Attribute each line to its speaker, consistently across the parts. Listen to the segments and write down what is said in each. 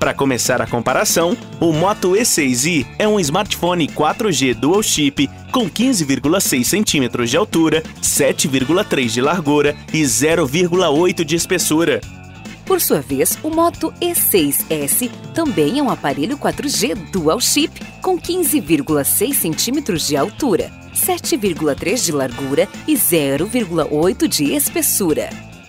Speaker 1: Para começar a comparação, o Moto E6i é um smartphone 4G Dual Chip com 15,6 cm de altura, 7,3 de largura e 0,8 de espessura.
Speaker 2: Por sua vez, o Moto E6S também é um aparelho 4G Dual Chip com 15,6 cm de altura, 7,3 de largura e 0,8 de espessura.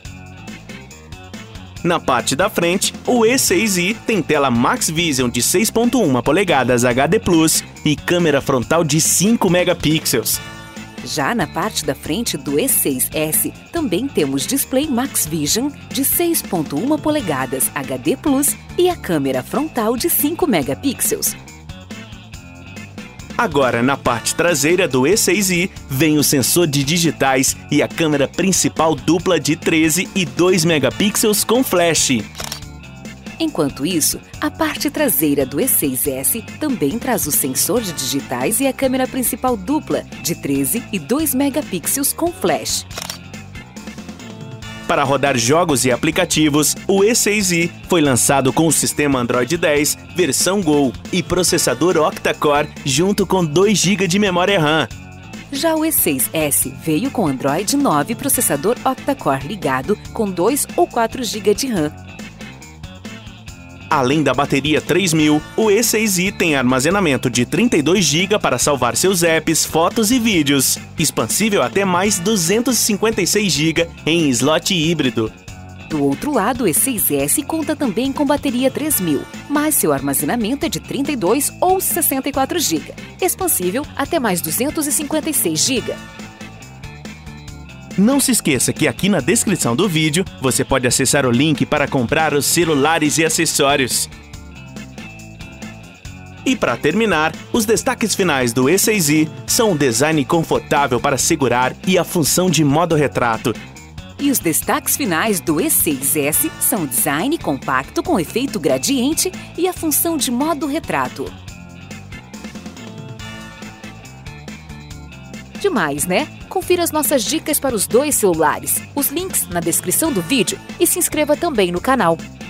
Speaker 1: Na parte da frente, o E6i tem tela Max Vision de 6,1 polegadas HD Plus e câmera frontal de 5 megapixels.
Speaker 2: Já na parte da frente do E6S, também temos display Max Vision de 6,1 polegadas HD Plus e a câmera frontal de 5 megapixels.
Speaker 1: Agora, na parte traseira do E6i, vem o sensor de digitais e a câmera principal dupla de 13 e 2 megapixels com flash.
Speaker 2: Enquanto isso, a parte traseira do E6S também traz o sensor de digitais e a câmera principal dupla de 13 e 2 megapixels com flash.
Speaker 1: Para rodar jogos e aplicativos, o E6i foi lançado com o sistema Android 10, versão Go e processador octa-core junto com 2 GB de memória RAM.
Speaker 2: Já o E6S veio com Android 9 processador octa-core ligado com 2 ou 4 GB de RAM.
Speaker 1: Além da bateria 3000, o E6i tem armazenamento de 32 GB para salvar seus apps, fotos e vídeos, expansível até mais 256 GB em slot híbrido.
Speaker 2: Do outro lado, o E6S conta também com bateria 3000, mas seu armazenamento é de 32 ou 64 GB, expansível até mais 256 GB.
Speaker 1: Não se esqueça que aqui na descrição do vídeo você pode acessar o link para comprar os celulares e acessórios. E para terminar, os destaques finais do E6i são um design confortável para segurar e a função de modo retrato.
Speaker 2: E os destaques finais do E6S são design compacto com efeito gradiente e a função de modo retrato. Demais, né? Confira as nossas dicas para os dois celulares, os links na descrição do vídeo e se inscreva também no canal.